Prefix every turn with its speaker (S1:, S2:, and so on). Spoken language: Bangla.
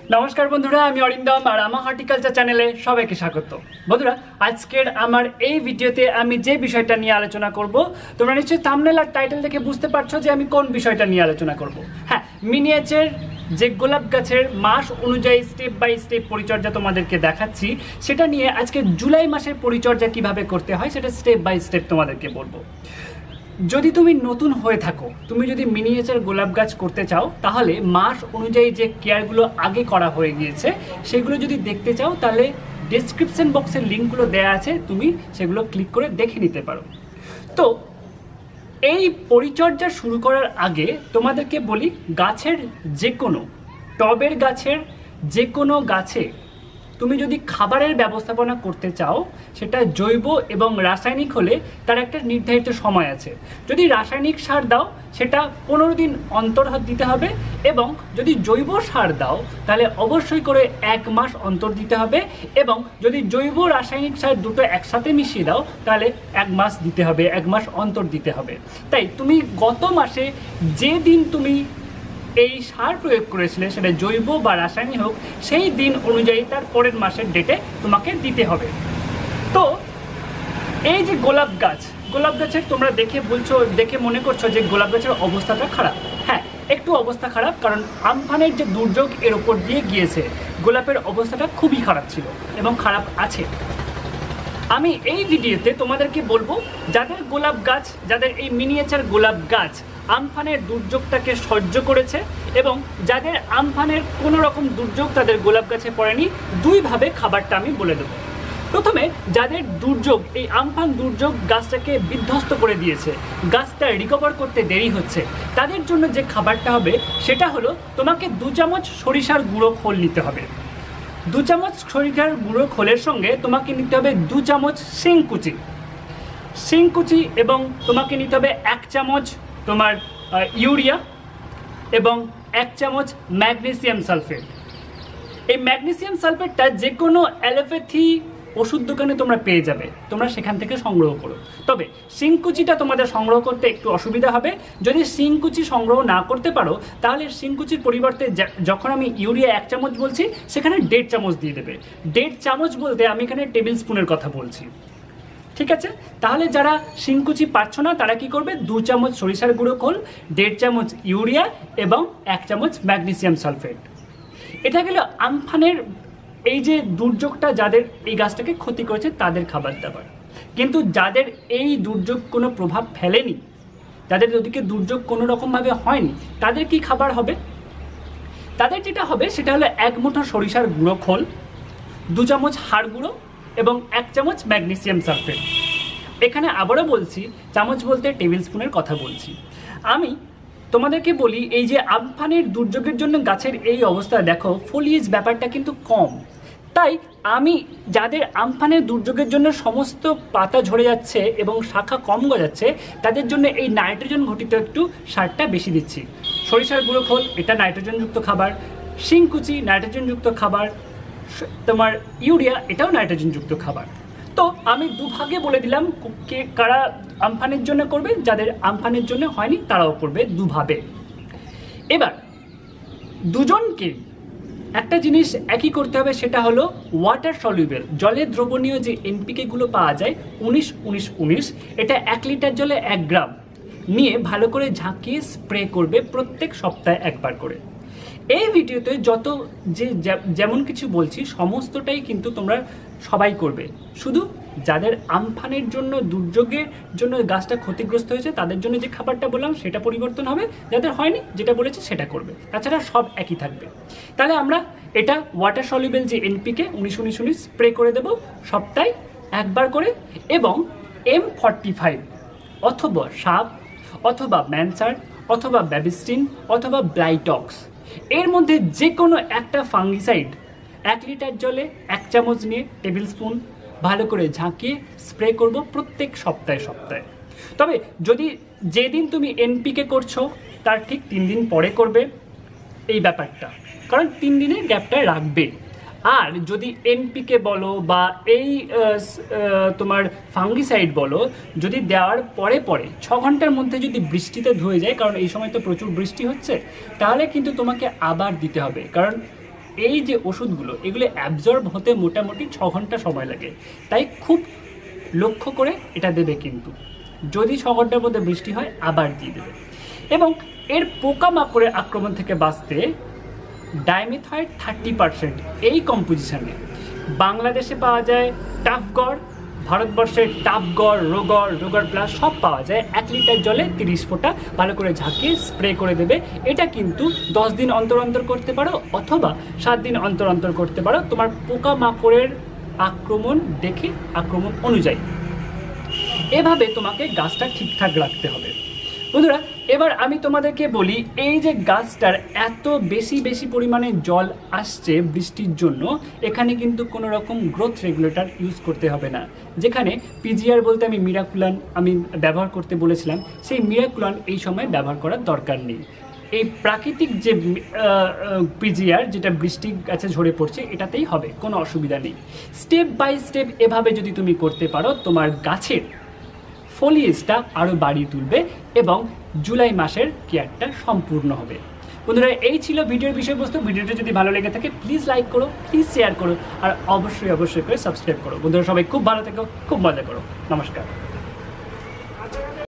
S1: নমস্কার বন্ধুরা, আমি অরিন্দম আর আমার হর্টিকালচার চ্যানেলে সবাইকে স্বাগত। বন্ধুরা, আজকের আমার এই ভিডিওতে আমি যে বিষয়টা নিয়ে আলোচনা করব, তোমরা নিশ্চয়ই থাম্বনেল আর টাইটেল দেখে বুঝতে পারছো যে আমি কোন বিষয়টা নিয়ে আলোচনা করব। হ্যাঁ, মিনিয়েচার যে গোলাপ গাছের মাস অনুযায়ী স্টেপ বাই স্টেপ পরিচর্যা তোমাদেরকে দেখাচ্ছি, সেটা নিয়ে আজকে জুলাই মাসের পরিচর্যা কিভাবে করতে হয় সেটা স্টেপ বাই স্টেপ তোমাদেরকে বলবো। যদি তুমি নতুন হয়ে থাকো, তুমি যদি মিনিয়েচার গোলাপ গাছ করতে চাও, তাহলে মাস অনুযায়ী যে কেয়ারগুলো আগে করা হয়ে গিয়েছে সেগুলো যদি দেখতে চাও, তাহলে ডেসক্রিপশন বক্সের লিঙ্কগুলো দেওয়া আছে, তুমি সেগুলো ক্লিক করে দেখে নিতে পারো। তো এই পরিচর্যা শুরু করার আগে তোমাদেরকে বলি, গাছের যে কোনো টবের গাছের যে কোনো গাছে তুমি যদি খাবারের ব্যবস্থাপনা করতে চাও, সেটা জৈব এবং রাসায়নিক হলে তার একটা নির্ধারিত সময় আছে। যদি রাসায়নিক সার দাও, সেটা 15 দিন অন্তর দিতে হবে, এবং যদি জৈব সার দাও তাহলে অবশ্যই করে 1 মাস অন্তর দিতে হবে, এবং যদি জৈব রাসায়নিক সার দুটো একসাথে মিশিয়ে দাও তাহলে 1 মাস দিতে হবে, 1 মাস অন্তর দিতে হবে। তাই তুমি গত মাসে যে দিন তুমি এই সার প্রয়োগ করেছিলে, সেটা জৈব বা রাসায়নিক হোক, সেই দিন অনুযায়ী তার পরের মাসের ডেটে তোমাকে দিতে হবে। তো এই যে গোলাপ গাছের তোমরা দেখে মনে করছো যে গোলাপ গাছের অবস্থাটা খারাপ। হ্যাঁ, একটু অবস্থা খারাপ, কারণ আমফানের যে দুর্যোগ এর ওপর দিয়ে গিয়েছে, গোলাপের অবস্থাটা খুবই খারাপ ছিল এবং খারাপ আছে। আমি এই ভিডিওতে তোমাদেরকে বলবো, যাদের এই মিনিয়েচার গোলাপ গাছ আমফানের দুর্যোগটাকে সহ্য করেছে এবং যাদের আমফানের কোনো রকম দুর্যোগ তাদের গোলাপ গাছে পড়েনি, দুইভাবে খাবারটা আমি বলে দেবো। প্রথমে, যাদের দুর্যোগ, এই আমফান দুর্যোগ গাছটাকে বিধ্বস্ত করে দিয়েছে, গাছটা রিকভার করতে দেরি হচ্ছে, তাদের জন্য যে খাবারটা হবে সেটা হলো, তোমাকে 2 চামচ সরিষার গুঁড়ো খোল নিতে হবে। 2 চামচ সরিষার গুঁড়ো খোলের সঙ্গে তোমাকে নিতে হবে 2 চামচ শিংকুচি, এবং তোমাকে নিতে হবে 1 চামচ তোমার ইউরিয়া এবং 1 চামচ ম্যাগনেসিয়াম সালফেট। এই ম্যাগনেসিয়াম সালফেটটা যে কোনো অ্যালোপ্যাথি ওষুধ দোকানে তোমরা পেয়ে যাবে, তোমরা সেখান থেকে সংগ্রহ করো। তবে শিংকুচিটা তোমাদের সংগ্রহ করতে একটু অসুবিধা হবে। যদি শিংকুচি সংগ্রহ না করতে পারো, তাহলে শিংকুচির পরিবর্তে যখন আমি ইউরিয়া 1 চামচ বলছি, সেখানে 1.5 চামচ দিয়ে দেবে। 1.5 চামচ বলতে আমি এখানে টেবিল স্পুনের কথা বলছি, ঠিক আছে? তাহলে যারা শিংকুচি পাচ্ছ না, তারা কি করবে, 2 চামচ সরিষার গুঁড়ো খোল, 1.5 চামচ ইউরিয়া এবং 1 চামচ ম্যাগনেসিয়াম সালফেট। এটা গেল আমফানের এই যে দুর্যোগটা যাদের এই গাছটাকে ক্ষতি করেছে তাদের খাবার দাবার। কিন্তু যাদের এই দুর্যোগ কোনো প্রভাব ফেলেনি, যাদের ওদিকে দুর্যোগ কোনো রকমভাবে হয়নি, তাদের কি খাবার হবে? তাদের যেটা হবে সেটা হলো 1 মুঠো সরিষার গুঁড়ো খোল, 2 চামচ হাড় গুঁড়ো এবং 1 চামচ ম্যাগনেসিয়াম সালফেট। এখানে আবারও বলছি, চামচ বলতে টেবিল স্পুনের কথা বলছি। আমি তোমাদেরকে বলি, এই যে আমফানের দুর্যোগের জন্য গাছের এই অবস্থা, দেখো ফলিয়েজ ব্যাপারটা কিন্তু কম। তাই আমি যাদের আমফানের দুর্যোগের জন্য সমস্ত পাতা ঝরে যাচ্ছে এবং শাখা কম গজাচ্ছে, তাদের জন্য এই নাইট্রোজেন ঘটিত একটু সারটা বেশি দিচ্ছি। সরিষার গুঁড়ো খোল, এটা নাইট্রোজেনযুক্ত খাবার। শিংকুচি নাইট্রোজেনযুক্ত খাবার। তোমার ইউরিয়া, এটাও নাইট্রোজেনযুক্ত খাবার। তো আমি দুভাগে বলে দিলাম কারা আমফানের জন্য করবে, যাদের আমফানের জন্য হয়নি তারাও করবে, দুভাবে। এবার দুজনকে একটা জিনিস একই করতে হবে, সেটা হলো ওয়াটার সলিউবেল, জলে দ্রবণীয় যে এনপিকে গুলো পাওয়া যায়, 19-19-19, এটা 1 লিটার জলে 1 গ্রাম নিয়ে ভালো করে ঝাঁকিয়ে স্প্রে করবে প্রত্যেক সপ্তাহে 1 বার করে। এই ভিডিওতে যেমন কিছু বলছি, সমস্তটাই কিন্তু তোমরা সবাই করবে। শুধু যাদের আমফানের জন্য, দুর্যোগের জন্য গাছটা ক্ষতিগ্রস্ত হয়েছে, তাদের জন্য যে খাবারটা বললাম সেটা পরিবর্তন হবে, যাদের হয়নি যেটা বলেছি সেটা করবে, তাছাড়া সব একই থাকবে। তাহলে আমরা এটা ওয়াটার সলিউবেল যে এনপিকে 19-19-19 স্প্রে করে দেব সপ্তাহে 1 বার করে, এবং M45 অথবা সাপ অথবা ম্যানসার অথবা ব্যাবিস্টিন অথবা ব্লাইটক্স, এর মধ্যে যে কোনো একটা ফাঙ্গিসাইড 1 লিটার জলে 1 চামচ নিয়ে টেবিল স্পুন ভালো করে ঝাঁকিয়ে স্প্রে করব প্রত্যেক সপ্তাহে। তবে যদি যেদিন তুমি এনপিকে করছো তার ঠিক 3 দিন পরে করবে এই ব্যাপারটা, কারণ 3 দিনের গ্যাপটা রাখবে। আর যদি এনপিকে বলো বা এই তোমার ফাঙ্গিসাইড বলো, যদি দেওয়ার পরে 6 ঘন্টার মধ্যে যদি বৃষ্টিতে ধুয়ে যায়, কারণ এই সময় তো প্রচুর বৃষ্টি হচ্ছে, তাহলে কিন্তু তোমাকে আবার দিতে হবে। কারণ এই যে ওষুধগুলো এগুলো অ্যাবজর্ব হতে মোটামুটি 6 ঘন্টা সময় লাগে, তাই খুব লক্ষ্য করে এটা দেবে। কিন্তু যদি 6 ঘন্টার মধ্যে বৃষ্টি হয় আবার দিয়ে দেবে। এবং এর পোকামাকড়ের আক্রমণ থেকে বাঁচতে ডাইমিথয়েড 30% এই কম্পোজিশনে বাংলাদেশে পাওয়া যায় টাফগড়, ভারতবর্ষে টাফগড়, রোগড় প্লাস সব পাওয়া যায়। 1 লিটার জলে 30 ফোঁটা ভালো করে ঝাঁকিয়ে স্প্রে করে দেবে। এটা কিন্তু 10 দিন অন্তর অন্তর করতে পারো অথবা 7 দিন অন্তর অন্তর করতে পারো, তোমার পোকামাকড়ের আক্রমণ দেখে, আক্রমণ অনুযায়ী। এভাবে তোমাকে গাছটা ঠিকঠাক রাখতে হবে। বন্ধুরা, এবার আমি তোমাদেরকে বলি, এই যে গাছটার এত বেশি পরিমাণে জল আসছে বৃষ্টির জন্য, এখানে কিন্তু কোনো রকম গ্রোথ রেগুলেটর ইউজ করতে হবে না। যেখানে পিজিআর বলতে আমি মিরাকুলান ব্যবহার করতে বলেছিলাম, সেই মিরাকুলান এই সময় ব্যবহার করার দরকার নেই। এই প্রাকৃতিক যে পিজিআর যেটা বৃষ্টি গাছে ঝরে পড়ছে এটাতেই হবে, কোনো অসুবিধা নেই। স্টেপ বাই স্টেপ এভাবে যদি তুমি করতে পারো, তোমার গাছের ফলিয়েজটা আরও বাড়িয়ে তুলবে এবং জুলাই মাসের কেয়ারটা সম্পূর্ণ হবে। বন্ধুরা, এই ছিল ভিডিওর বিষয়বস্তু। ভিডিওটা যদি ভালো লেগে থাকে প্লিজ লাইক করো, প্লিজ শেয়ার করো, আর অবশ্যই করে সাবস্ক্রাইব করো। বন্ধুরা, সবাই খুব ভালো থেকো, খুব মজা করো। নমস্কার।